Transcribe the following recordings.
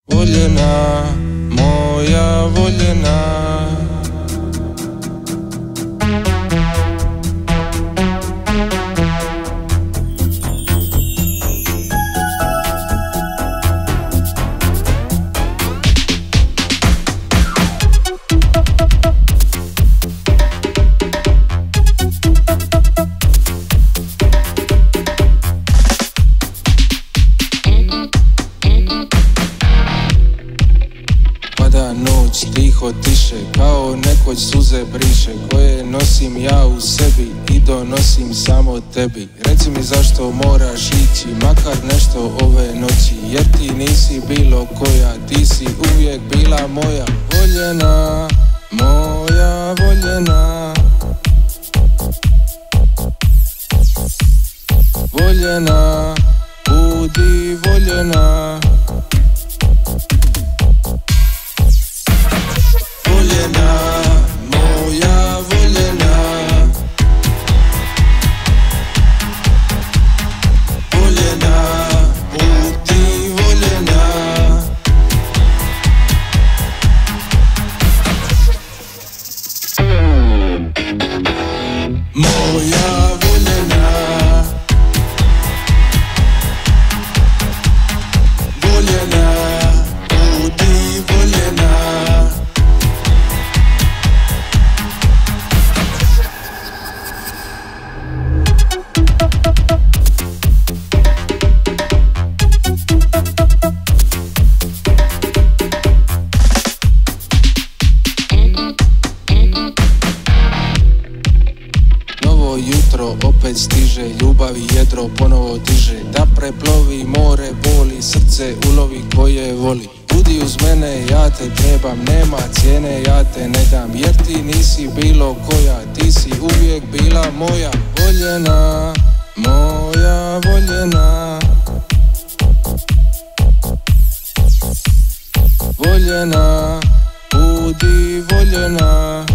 Voljena, moja voljena. Pada noć, tiho tiše, kao nekoć suze briše, koje nosim ja u sebi i donosim samo tebi. Reci mi zašto moraš ići, makar nešto ove noći, jer ti nisi bilo koja, ti si uvijek bila moja voljena, moja voljena. Voljena, budi voljena. Voljena, moja voljena. Voljena, budi voljena. Moja voljena. Voljena, budi voljena. Novo jutro opet stiže, ljubav i jedro ponovo diže, da preplovi more boli, srce ulovi koje voli. Budi uz mene, ja te trebam, nema cijene, ja te ne dam, jer ti nisi bilo koja, ti si uvijek bila moja voljena, moja voljena. Voljena, budi voljena.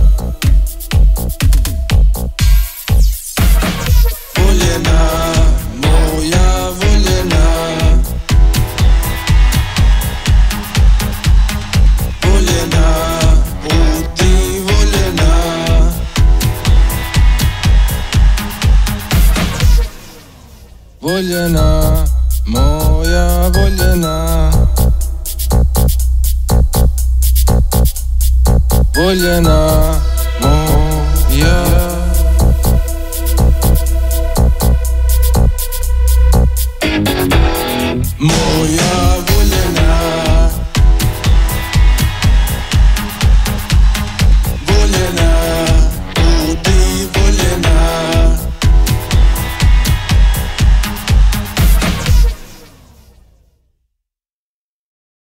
Voljena, moja voljena. Voljena, budi voljena. Voljena, moja voljena. Voljena.